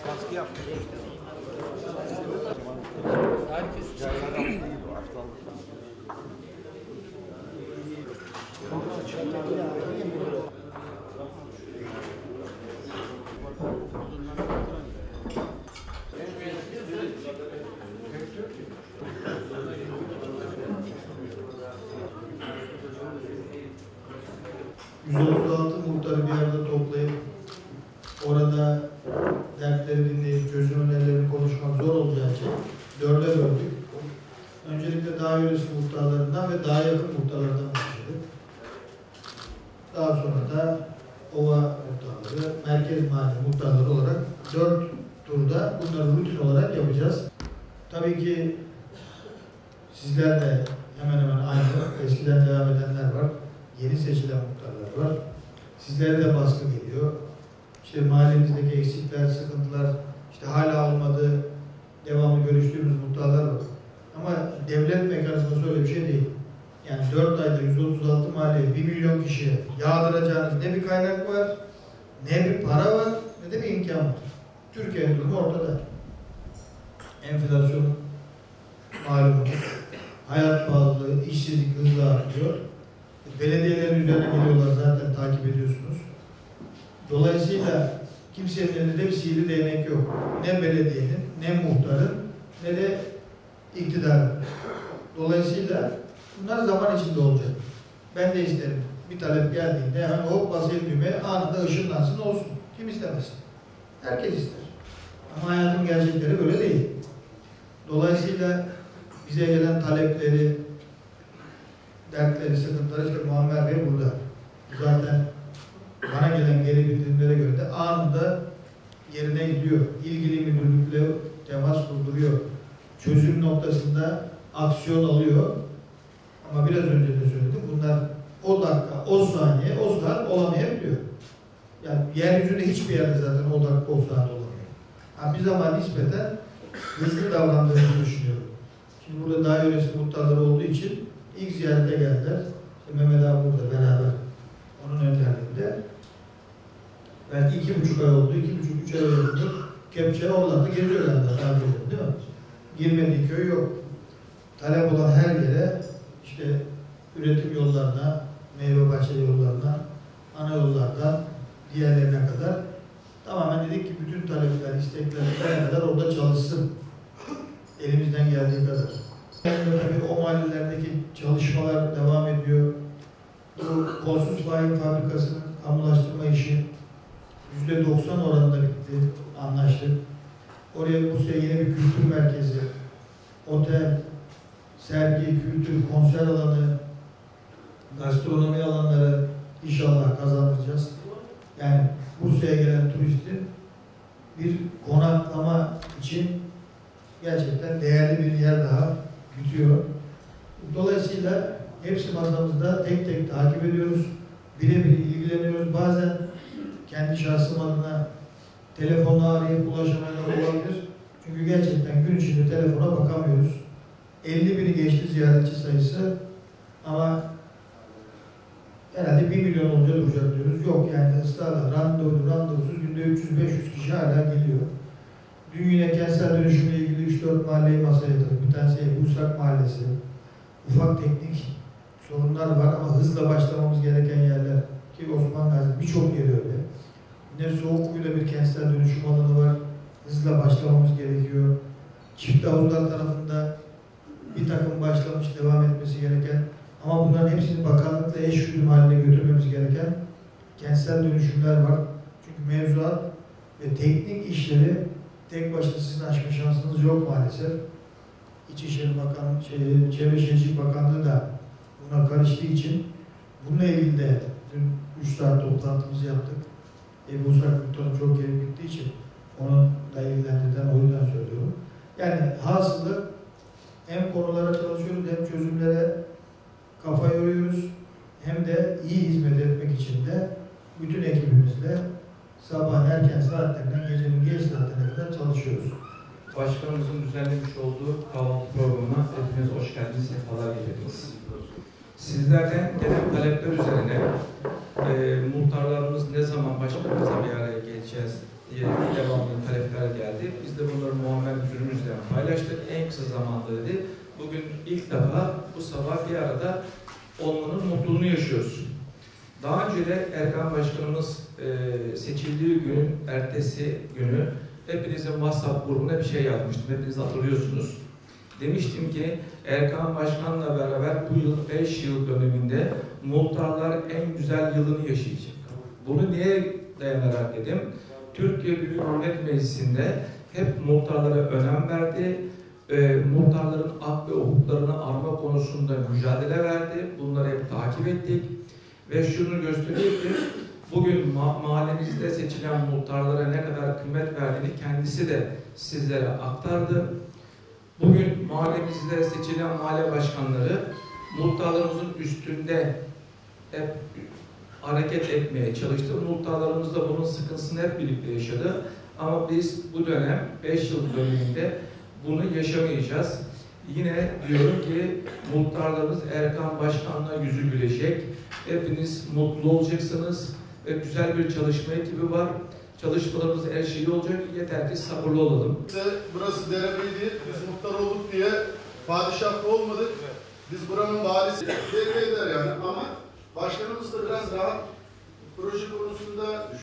Baskı yapmış işte. Herkes %36 muhtarı bir arada toplayıp orada dertleri dinleyip çözüm önerilerini konuşmak zor olacağı için 4'e böldük. Öncelikle dağ yöresi muhtarlarından ve daha yakın muhtarlardan başladık. Daha sonra da ova muhtarları, merkez mahalle muhtarları olarak 4 turda bunları rutin olarak yapacağız. Tabii ki sizler de hemen hemen aynı, eskiden devam edenler var, yeni seçilen muhtarlar var. Sizlere de baskı geliyor. İşte mahallemizdeki eksikler, sıkıntılar, işte hala olmadı, devamlı görüştüğümüz muhtarlar var. Ama devlet mekanizması öyle bir şey değil. Yani 4 ayda 136 mahalleye 1 milyon kişiye yağdıracağınız ne bir kaynak var, ne bir para var, ne de bir imkan var. Türkiye'nin durumu ortada. Enflasyon malumunuz, hayat pahalılığı, işsizlik hızla artıyor. Belediyelerin üzerine geliyorlar, zaten takip ediyorsunuz. Dolayısıyla kimsenin elinde bir sihirli değnek yok. Ne belediyenin, ne muhtarın, ne de iktidarın. Dolayısıyla bunlar zaman içinde olacak. Ben de isterim. Bir talep geldiğinde hemen hop basayım düğmeye, anında ışınlansın olsun. Kim istemez? Herkes ister. Ama hayatın gerçekleri böyle değil. Dolayısıyla bize gelen talepleri, dertleri, sıkıntıları işte Muammer Bey burada. Zaten bana gelen geri bildirimlere göre de anında yerine gidiyor. İlgili müdürlükle temas kurduruyor. Çözüm noktasında aksiyon alıyor. Ama biraz önce de söyledim. Bunlar o dakika, o saniye, o saat olamayabiliyor. Yani yeryüzünde hiçbir yerde zaten o dakika, o saat olamıyor. Yani bir zaman nispeten hızlı davrandığını düşünüyorum. Şimdi burada dağ yöresi muhtarları olduğu için ilk ziyarete geldiler. İşte Mehmet abi burada beraber. Onun önderliğinde. Belki 2,5 ay oldu, 2,5-3 ay oldu. Kepçe oralarda geziyorlar da değil mi? Girmediği köy yok. Talep olan her yere işte üretim yollarına, meyve bahçe yollarına, ana yollardan diğerlerine kadar tamamen dedik ki bütün talepler, istekler ne kadar orada çalışsın. Elimizden geldiği kadar. Tabii o mahallelerdeki çalışmalar devam ediyor. Bu Kolsuz Fahin Fabrikası'nın kamulaştırma işi %90 oranında bitti, anlaştık. Oraya bu sene yeni bir kültür merkezi, otel, sergi, kültür, konser alanı, gastronomi alanları inşallah kazandıracağız. Yani Bursa'ya gelen turistin bir konaklama için gerçekten değerli bir yer daha bitiyor. Dolayısıyla hepsi masamızda tek tek takip ediyoruz. Birebir ilgileniyoruz. Bazen kendi şahsım adına telefonla arayıp ulaşamayanlar olabilir. Çünkü gerçekten gün içinde telefona bakamıyoruz. 50.000'i geçti ziyaretçi sayısı ama herhalde 1 milyon olunca duracak diyoruz. Yok yani ısrarla randevusuz günde 300-500 kişi hala geliyor. Dün yine kentsel dönüşümle ilgili 3-4 mahalleyi masaya yatırdık. Bir tanesi Bursak Mahallesi. Ufak teknik sorunlar var ama hızla başlamamız gereken yerler ki Osman Gazi birçok yeri öyle. Yine Soğukkuyu'da bir kentsel dönüşüm alanı var. Hızla başlamamız gerekiyor. Çift havuzlar tarafında bir takım başlamış, devam etmesi gereken ama bunların hepsini bakanlıkla eşgüdüm haline götürmemiz gereken kentsel dönüşümler var. Çünkü mevzuat ve teknik işleri tek başına sizin aşma şansınız yok maalesef. İçişleri Bakanlığı, Çevre Şehircilik Bakanlığı da buna karıştığı için bununla ilgili de dün 3 saat toplantımızı yaptık. Ebu Usak Muhtarım çok geri gittiği için onunla ilgilendirden o yüzden söylüyorum. Yani hasılı hem konulara çalışıyoruz hem çözümlere kafa yoruyoruz hem de iyi hizmet etmek için de bütün ekibimizle sabahın erken saatlerinden gecenin geç saatlerine kadar çalışıyoruz. Başkanımızın düzenlemiş olduğu kahvaltı programına hepiniz hoş geldiniz, sefalar getirdiniz. Sizlerden gelen talepler üzerine muhtarlarımız ne zaman başkanımızla bir araya geleceğiz devamlı talepler geldi. Biz de bunları muammer müdürümüzle paylaştık. En kısa zamanda dedi. Bugün ilk defa bu sabah bir arada olmanın mutluluğunu yaşıyoruz. Daha önce de Erkan Başkanımız seçildiği günün ertesi günü hepinizin WhatsApp grubuna bir şey yazmıştım. Hepiniz hatırlıyorsunuz. Demiştim ki Erkan Başkan'la beraber bu yıl 5 yıl döneminde muhtarlar en güzel yılını yaşayacak. Bunu niye dayanarak dedim? Türkiye Büyük Millet Meclisi'nde hep muhtarlara önem verdi. Muhtarların hak ve hukuklarını arama konusunda mücadele verdi. Bunları hep takip ettik. Ve şunu gösteriyor ki bugün mahallemizde seçilen muhtarlara ne kadar kıymet verdiğini kendisi de sizlere aktardı. Bugün mahallemizde seçilen mahalle başkanları muhtarlarımızın üstünde hep hareket etmeye çalıştı. Muhtarlarımız da bunun sıkıntısını hep birlikte yaşadı. Ama biz bu dönem 5 yıl döneminde bunu yaşamayacağız. Yine diyorum ki muhtarlarımız Erkan Başkan'la yüzü gülecek. Hepiniz mutlu olacaksınız ve güzel bir çalışma ekibi var. Çalışmalarımız her şey olacak. Yeter ki sabırlı olalım. Burası derebeydi. Biz muhtar olduk diye padişah olmadık. Biz buranın valisi belli eder yani. Ama başkanımız da biraz rahat proje konusunda